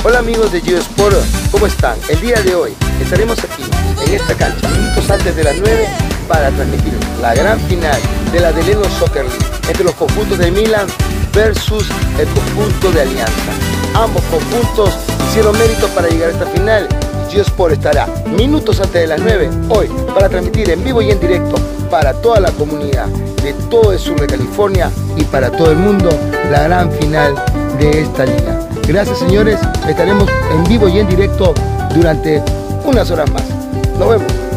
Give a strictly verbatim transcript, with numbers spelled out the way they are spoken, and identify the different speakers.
Speaker 1: Hola amigos de GeoSport, ¿cómo están? El día de hoy estaremos aquí en esta cancha, minutos antes de las nueve, para transmitir la gran final de la Deleno Soccer League entre los conjuntos de Milan versus el conjunto de Alianza. Ambos conjuntos hicieron mérito para llegar a esta final. GeoSport estará minutos antes de las nueve hoy para transmitir en vivo y en directo para toda la comunidad de todo el sur de California y para todo el mundo la gran final de esta liga. Gracias señores, estaremos en vivo y en directo durante unas horas más. Nos vemos.